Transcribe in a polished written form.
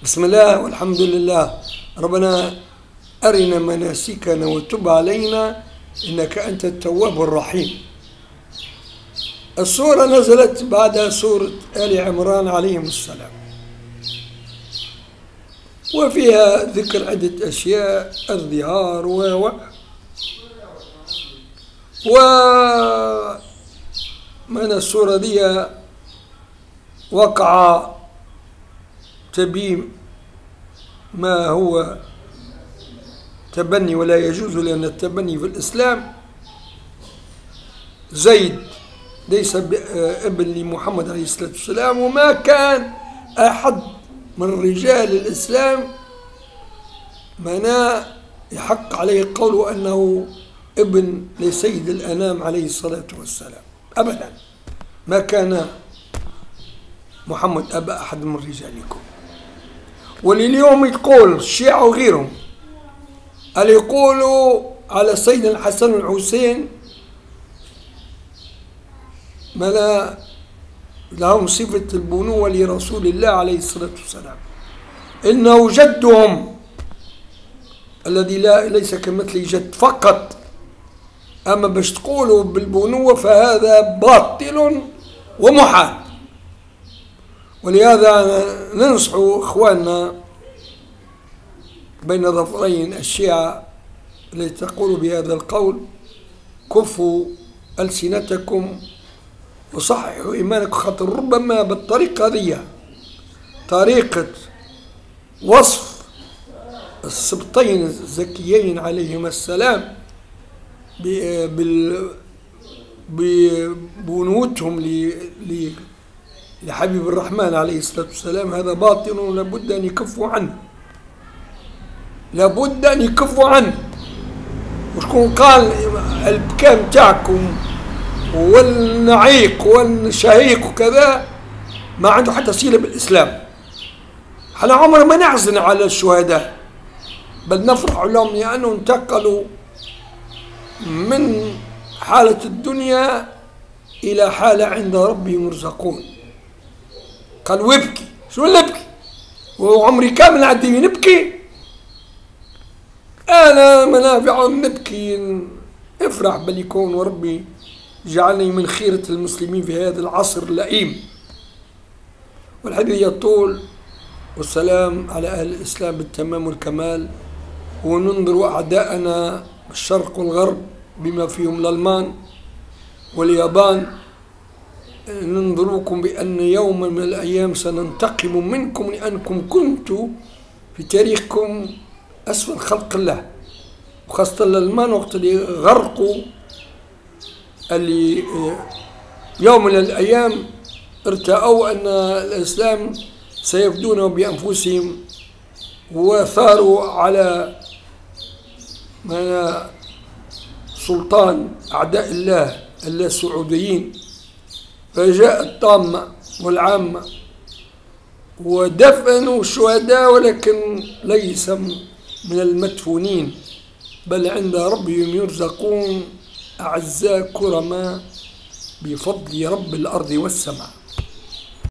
بسم الله والحمد لله. ربنا أرنا مناسكنا وتب علينا إنك أنت التواب الرحيم. السورة نزلت بعد سورة آل عمران عليهم السلام، وفيها ذكر عدة أشياء، الظهار من السورة دي وقع تبيين ما هو تبني ولا يجوز، لأن التبني في الإسلام زيد ليس ابن لمحمد عليه الصلاة والسلام، وما كان أحد من رجال الإسلام منا يحق عليه القول أنه ابن لسيد الأنام عليه الصلاة والسلام أبدا. ما كان محمد أبا أحد من رجالكم. واليوم يقول الشيعة وغيرهم اللي يقولوا على سيدنا الحسن والحسين ما لهم صفة البنوة لرسول الله عليه الصلاة والسلام، إنه جدهم الذي ليس كمثله جد فقط. أما باش تقولوا بالبنوة فهذا باطل ومحال. ولهذا ننصح إخواننا بين ظفرين الشيعة التي تقول بهذا القول: كفوا ألسنتكم وصححوا إيمانكم، خاطر ربما بالطريقة هذه طريقة وصف السبطين الزكيين عليهما السلام ببنوتهم لحبيب الرحمن عليه الصلاة والسلام، هذا باطل ولابد أن يكفوا عنه، لابد أن يكفوا عنه. وشكون قال البكاء متاعكم والنعيق والشهيق وكذا ما عنده حتى صلة بالإسلام. احنا عمر ما نحزن على الشهداء، بل نفرح لهم لأنهم انتقلوا من حالة الدنيا إلى حالة عند ربهم يرزقون. قال وابكي، شو اللي ابكي؟ وعمري كامل عدي نبكي؟ أنا منافع نبكي، افرح بل يكون وربي جعلني من خيرة المسلمين في هذا العصر اللئيم. والحديث يطول، والسلام على أهل الإسلام بالتمام والكمال. وننظر أعداءنا الشرق والغرب بما فيهم الألمان واليابان، ننظركم بأن يوما من الأيام سننتقم منكم لأنكم كنتوا في تاريخكم أسفل خلق الله، وخاصة الألمان وقت اللي غرقوا، اللي يوم من الأيام ارتأوا أن الإسلام سيفدونه بأنفسهم، وثاروا على سلطان أعداء الله السعوديين، فجاء الطامة والعامة ودفنوا الشهداء، ولكن ليس من المدفونين، بل عند ربهم يرزقون أعزاء كرماء بفضل رب الأرض والسماء.